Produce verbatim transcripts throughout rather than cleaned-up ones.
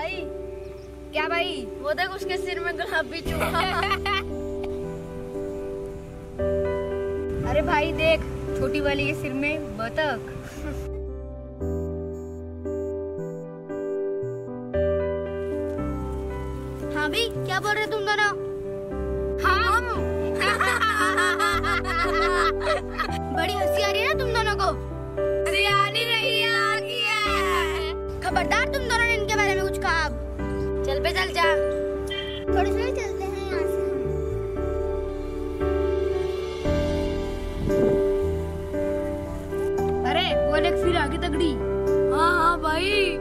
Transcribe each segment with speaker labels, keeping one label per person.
Speaker 1: भाई।
Speaker 2: क्या भाई?
Speaker 1: वो देख उसके सिर में गुलाबी चूहा।
Speaker 2: अरे भाई देख, छोटी वाली के सिर में बतख।
Speaker 1: हाँ भी, क्या बोल रहे तुम दोनों?
Speaker 2: हम
Speaker 1: बड़ी हंसी आ रही है ना तुम दोनों को?
Speaker 2: अरे आ नहीं रही है, आ गई है।
Speaker 1: खबरदार तुम दोनों ने इनके बारे में कुछ कहा। अब
Speaker 2: चल पे चल जा।
Speaker 1: थोड़ी थोड़ी चलते हैं यहाँ से।
Speaker 2: अरे वो देख फिर आगे तगड़ी। हाँ हाँ भाई।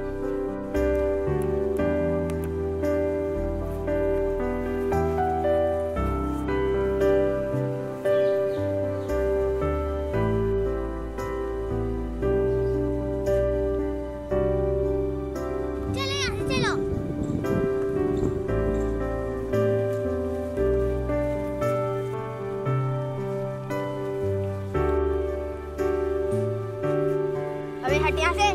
Speaker 1: हट यहाँ से।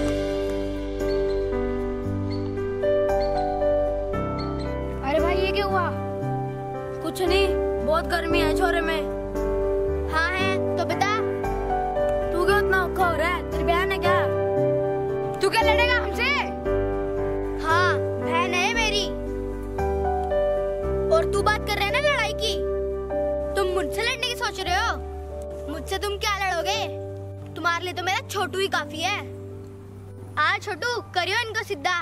Speaker 2: अरे भाई ये क्या हुआ?
Speaker 1: कुछ नहीं, बहुत गर्मी है छोरे में। हाँ है तो बता।
Speaker 2: तू क्यों इतना औखा हो रहा है? तेरी बहन है क्या? तू क्या लड़ेगा हमसे?
Speaker 1: हाँ बहन है मेरी। और तू बात कर रहे है ना लड़ाई की? तुम मुझसे लड़ने की सोच रहे हो? मुझसे तुम क्या लड़ोगे? तुम्हारे लिए तो मेरा छोटू ही काफी है। आ छोटू, करियो इनको सीधा।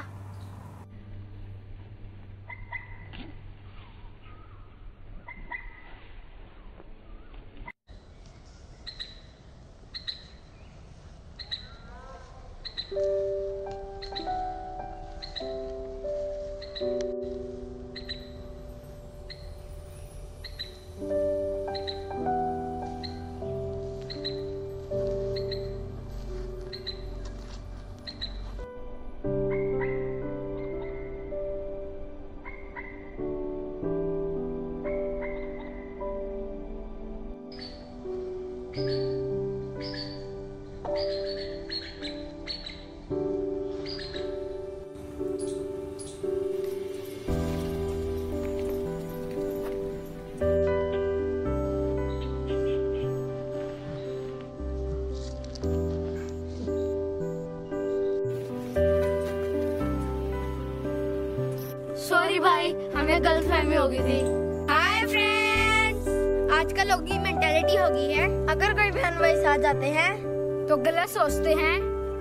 Speaker 2: सॉरी भाई, हमें गलतफहमी हो गई थी।
Speaker 1: हाय फ्रेंड्स, आजकल लोगों की मेंटालिटी हो गई है, अगर कोई बहन भाई साथ जाते हैं
Speaker 2: तो गलत सोचते हैं।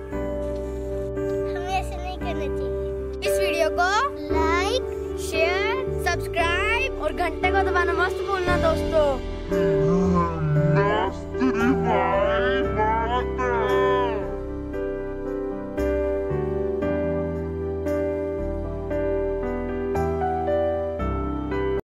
Speaker 1: हमें ऐसे नहीं करना चाहिए। इस वीडियो को लाइक, शेयर, सब्सक्राइब
Speaker 2: और घंटे को दबाना मत भूलना दोस्तों।